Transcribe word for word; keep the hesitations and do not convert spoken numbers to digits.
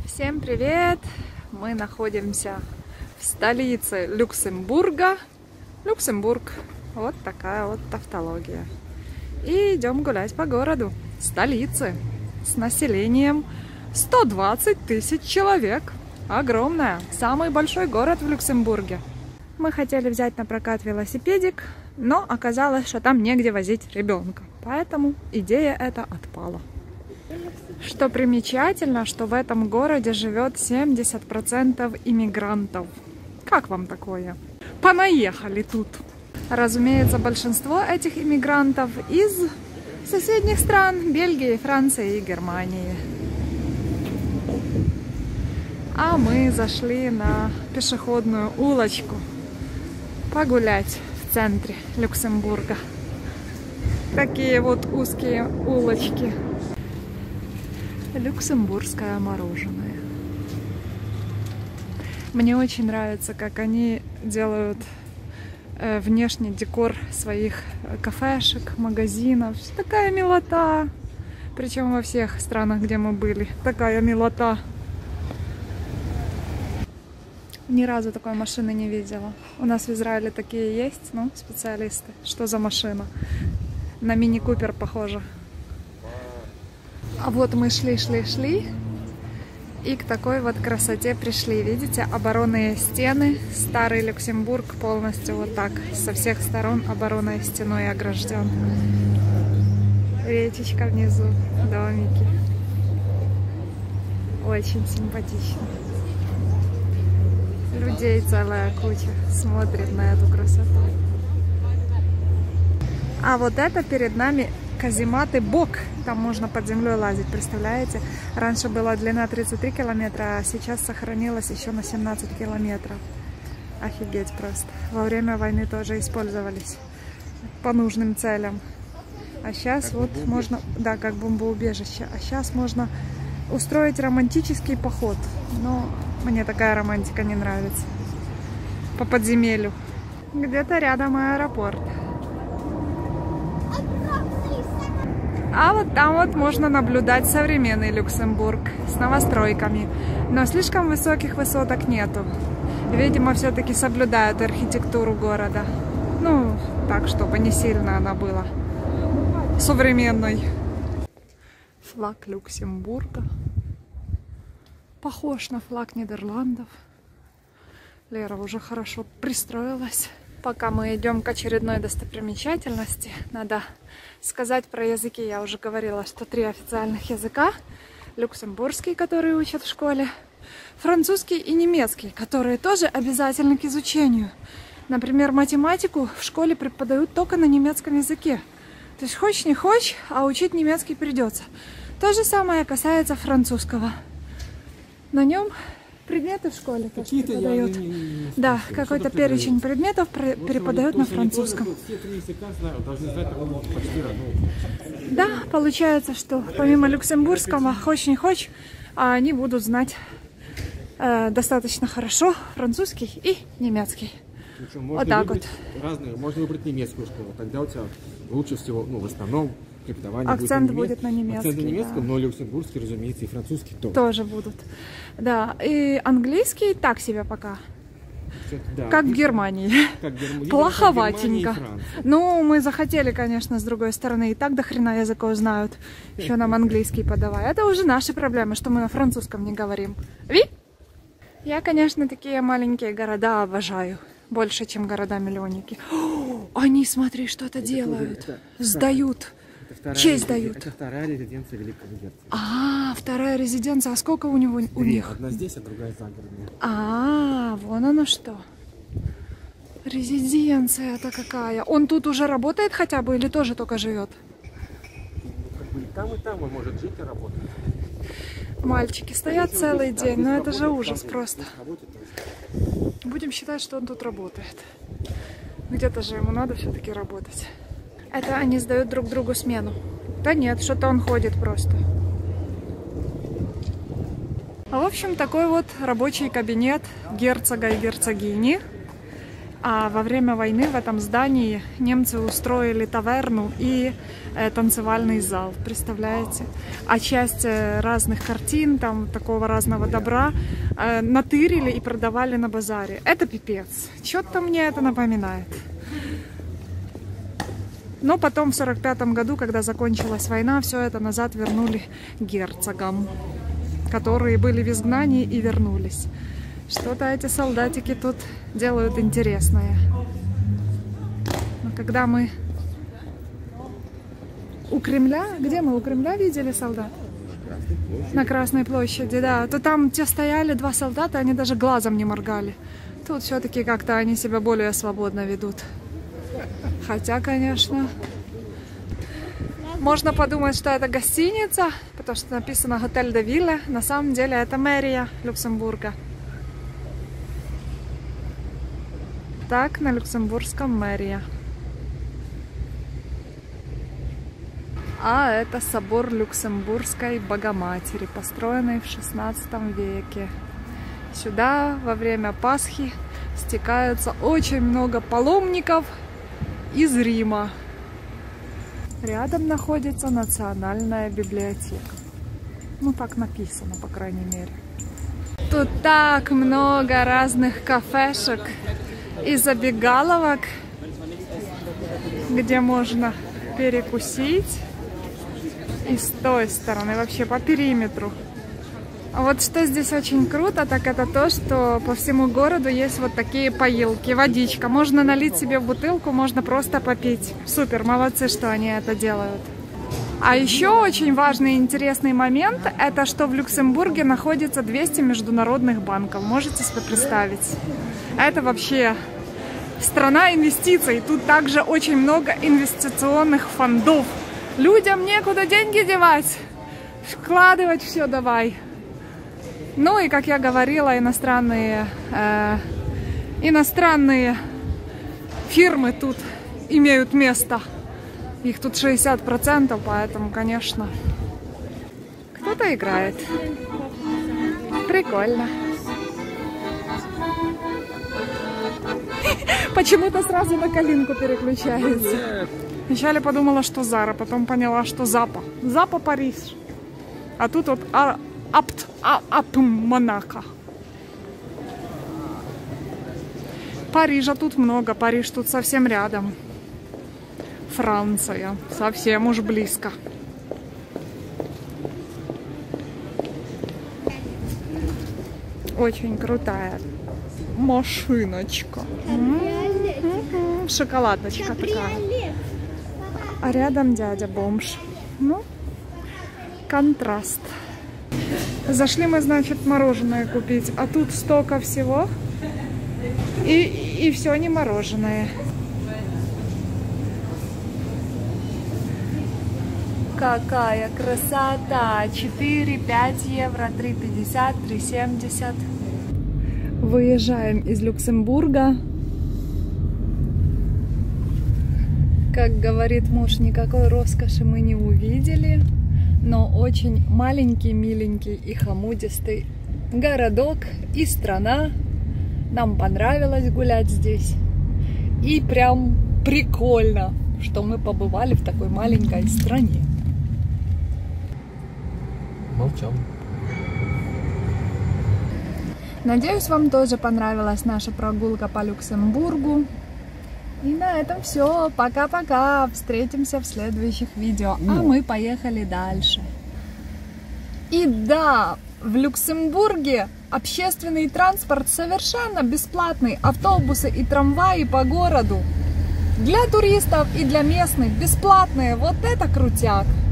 Всем привет! Мы находимся в столице Люксембурга. Люксембург. Вот такая вот тавтология. И идем гулять по городу. Столице. С населением сто двадцать тысяч человек. Огромная. Самый большой город в Люксембурге. Мы хотели взять на прокат велосипедик, но оказалось, что там негде возить ребенка. Поэтому идея эта отпала. Что примечательно, что в этом городе живет семьдесят процентов иммигрантов. Как вам такое? Понаехали тут. Разумеется, большинство этих иммигрантов из соседних стран Бельгии, Франции и Германии. А мы зашли на пешеходную улочку погулять в центре Люксембурга. Такие вот узкие улочки. Люксембургское мороженое. Мне очень нравится, как они делают э, внешний декор своих кафешек, магазинов. Такая милота. Причем во всех странах, где мы были. Такая милота. Ни разу такой машины не видела. У нас в Израиле такие есть, ну, специалисты. Что за машина? На мини-купер похоже. А вот мы шли, шли, шли, и к такой вот красоте пришли. Видите, оборонные стены. Старый Люксембург полностью вот так, со всех сторон оборонной стеной огражден. Речечка внизу, домики. Очень симпатично. Людей целая куча смотрит на эту красоту. А вот это перед нами казематы Бок. Там можно под землей лазить, представляете? Раньше была длина тридцать три километра, а сейчас сохранилась еще на семнадцать километров. Офигеть просто. Во время войны тоже использовались по нужным целям. А сейчас вот можно... Да, как бомбоубежище. А сейчас можно устроить романтический поход. Но мне такая романтика не нравится. По подземелью. Где-то рядом аэропорт. А вот там вот можно наблюдать современный Люксембург с новостройками. Но слишком высоких высоток нету. Видимо, все-таки соблюдают архитектуру города. Ну, так, чтобы не сильно она была современной. Флаг Люксембурга. Похож на флаг Нидерландов. Лера уже хорошо пристроилась. Пока мы идем к очередной достопримечательности, надо сказать про языки. Я уже говорила, что три официальных языка. Люксембургский, который учат в школе, французский и немецкий, которые тоже обязательны к изучению. Например, математику в школе преподают только на немецком языке. То есть хочешь не хочешь, а учить немецкий придется. То же самое касается французского. На нем предметы в школе преподают. Не, не, не да, какой-то перечень предметов преподают на французском. Да, получается, что помимо люксембургского, хочешь не хочешь, они будут знать э, достаточно хорошо французский и немецкий. Причем вот так вот. Разные, можно выбрать немецкую школу, тогда у тебя лучше всего, ну, в основном, акцент будет, будет на немецкий. Акцент на немецком, да. Но люксембургский, разумеется, и французский тоже. Тоже будут. Да, и английский так себе пока. Да, как в Германии. Как Герм... Плоховатенько. Ну, мы захотели, конечно, с другой стороны. И так до хрена языков знают. Еще нам английский подавай. Это уже наши проблемы, что мы на французском не говорим. Ви? Я, конечно, такие маленькие города обожаю. Больше, чем города-миллионники. Они, смотри, что-то делают. Это, сдают. Вторая Честь резиден... дают. Это вторая резиденция великого герцога. А, вторая резиденция. А сколько у него у Две. них? Одна здесь, а другая загородная. А, вон оно что. Резиденция-то какая. Он тут уже работает хотя бы или тоже только живет? Как бы и там, и там он может жить и работать. Мальчики стоят целый день, но это же ужас просто. Будем считать, что он тут работает. Где-то же ему надо все-таки работать. Это они сдают друг другу смену. Да нет, что-то он ходит просто. В общем, такой вот рабочий кабинет герцога и герцогини. А во время войны в этом здании немцы устроили таверну и э, танцевальный зал, представляете? А часть э, разных картин, там такого разного добра э, натырили и продавали на базаре. Это пипец. Что-то мне это напоминает. Но потом в сорок пятом году, когда закончилась война, все это назад вернули герцогам, которые были в изгнании и вернулись. Что-то эти солдатики тут делают интересное. Но когда мы у Кремля, где мы у Кремля видели солдат? На Красной площади, да. То там те стояли два солдата, они даже глазом не моргали. Тут все-таки как-то они себя более свободно ведут. Хотя, конечно, можно подумать, что это гостиница, потому что написано «Готель де Вилле». На самом деле это мэрия Люксембурга. Так на люксембургском мэрия. А это собор Люксембургской Богоматери, построенный в шестнадцатом веке. Сюда во время Пасхи стекаются очень много паломников из Рима. Рядом находится Национальная библиотека. Ну, так написано, по крайней мере. Тут так много разных кафешек и забегаловок, где можно перекусить. И с той стороны, вообще по периметру. А вот что здесь очень круто, так это то, что по всему городу есть вот такие поилки. Водичка. Можно налить себе в бутылку, можно просто попить. Супер, молодцы, что они это делают. А еще очень важный и интересный момент, это что в Люксембурге находится двести международных банков. Можете себе представить? Это вообще страна инвестиций. Тут также очень много инвестиционных фондов. Людям некуда деньги девать. Вкладывать все давай. Ну и, как я говорила, иностранные, э, иностранные фирмы тут имеют место. Их тут шестьдесят процентов, поэтому, конечно, кто-то играет. Прикольно. Почему-то сразу на калинку переключается. Вначале подумала, что Зара, потом поняла, что Запа. Запа Париж. А тут вот Апт, а, Апм Монако. Парижа тут много, Париж тут совсем рядом. Франция, совсем уж близко. Очень крутая машиночка. М-м-м, шоколадочка такая. А рядом дядя бомж. Ну, контраст. Зашли мы, значит, мороженое купить, а тут столько всего, и, и все не мороженое. Какая красота! четыре-пять евро, три пятьдесят, три семьдесят. Выезжаем из Люксембурга. Как говорит муж, никакой роскоши мы не увидели. Но очень маленький, миленький и хамудистый городок и страна. Нам понравилось гулять здесь. И прям прикольно, что мы побывали в такой маленькой стране. Молчал. Надеюсь, вам тоже понравилась наша прогулка по Люксембургу. И на этом все. Пока-пока. Встретимся в следующих видео. А мы поехали дальше. И да, в Люксембурге общественный транспорт совершенно бесплатный. Автобусы и трамваи по городу. Для туристов и для местных бесплатные. Вот это крутяк.